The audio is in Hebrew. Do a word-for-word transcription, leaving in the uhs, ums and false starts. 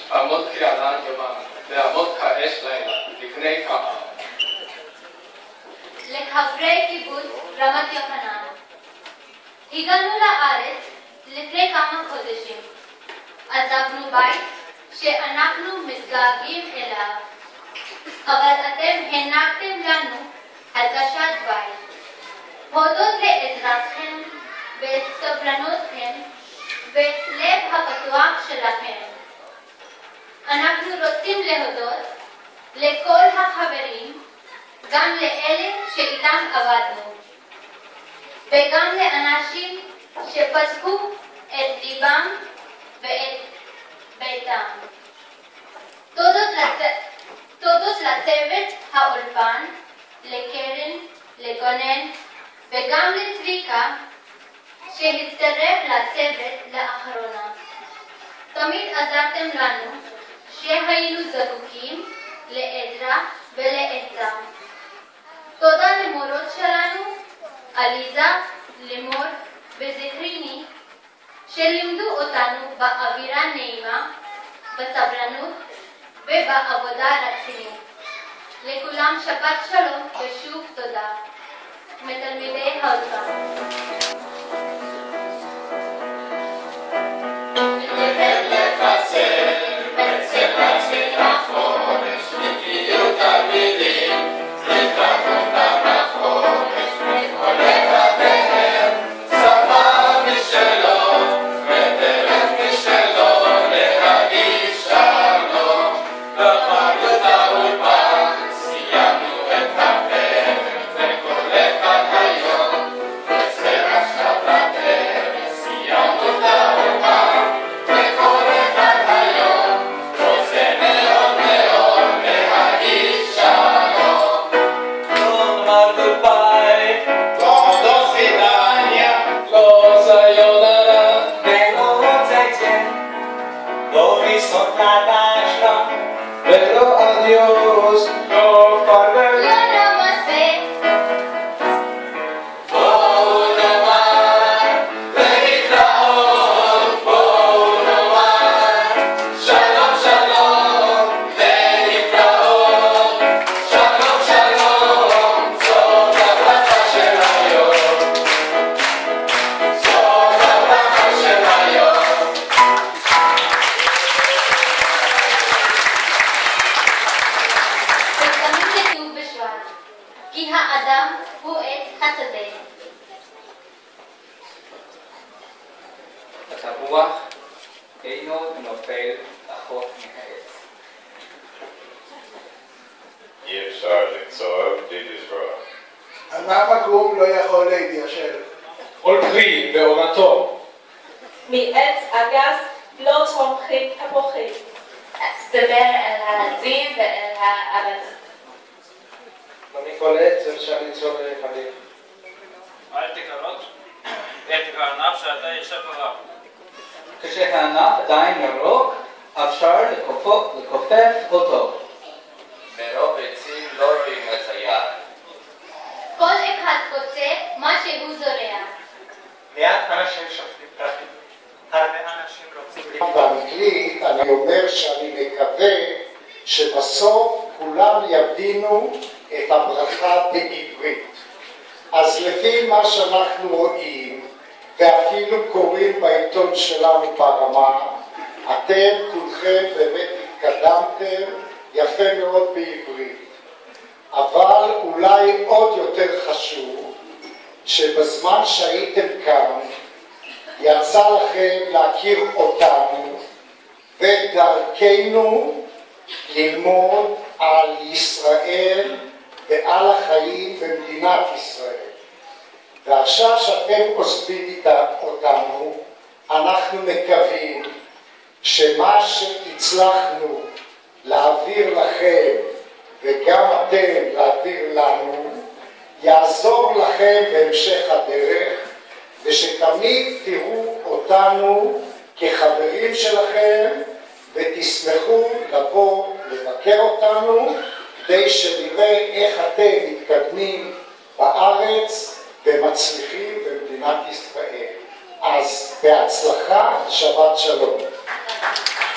עמוד כענן יומם, לעמוד כאש לילה, לפני קהל. לחברי קיבוץ רמת יוחנן. הגענו לארץ לפני כמה חודשים. עזבנו בית שאנחנו מתגעגעים אליו, אבל אתם הענקתם לנו הרגשת בית. הודות לעזרתכם וסבלנותכם ולב הפתוח שלכם. אנחנו רוצים להודות לכל החברים, גם לאלה שאיתם עבדנו, וגם לאנשים שפתחו את ליבם ואת ביתם. תודות, לצ... תודות לצוות האולפן, לקרן, לגונן, וגם לצביקה שהצטרף לצוות לאחרונה. תמיד עזרתם לנו שהיינו זקוקים לעזרה ולעצה. תודה למורות שלנו, עליזה, לימור וזכריני, שלימדו אותנו באווירה נעימה, בסבלנות ובעבודה רצינית. לכולם שבת שלום ושוב תודה. מתלמידי האולפן. Pero adiós, no farewell. No namaste. Bou nomar, lehitraot, bou nomar. Shalom, shalom, lehitraot. Shalom, shalom, זאת הברכה של היום. זאת הברכה של היום. כי האדם הוא עץ השדה. התפוח אינו נופל רחוק מהעץ. אי אפשר לקצור בלי לזרוע. ענף עקום לא יכול להתיישר. כל פרי בעונתו. מעץ הגס לא צומחים תפוחים. דבר אל העזים ואל הארץ. מכל עץ אפשר ליצור חלים. אל תקרות את הענף שאתה יושב עליו. כשהענף עדיין ירוק, אפשר לכופף אותו. מרוב עצים לא רואים את היער. כל אחד רוצה מה שהוא זורע. מעט אנשים שופטים פרחים. הרבה אנשים רוצים... באנגלית אני אומר שאני מקווה שבסוף כולם יבינו את הברכה בעברית. אז לפי מה שאנחנו רואים, ואפילו קוראים בעיתון שלנו ברמה, אתם כולכם באמת התקדמתם יפה מאוד בעברית. אבל אולי עוד יותר חשוב, שבזמן שהייתם כאן, יצא לכם להכיר אותנו, ודרכנו ללמוד על ישראל ועל החיים במדינת ישראל. ועכשיו שאתם עוזבים אותנו, אנחנו מקווים שמה שהצלחנו להעביר לכם וגם אתם להעביר לנו, יעזור לכם בהמשך הדרך, ושתמיד תראו אותנו כחברים שלכם ותשמחו לבוא לבקר אותנו כדי שנראה איך אתם מתקדמים בארץ ומצליחים במדינת ישראל. אז בהצלחה, שבת שלום.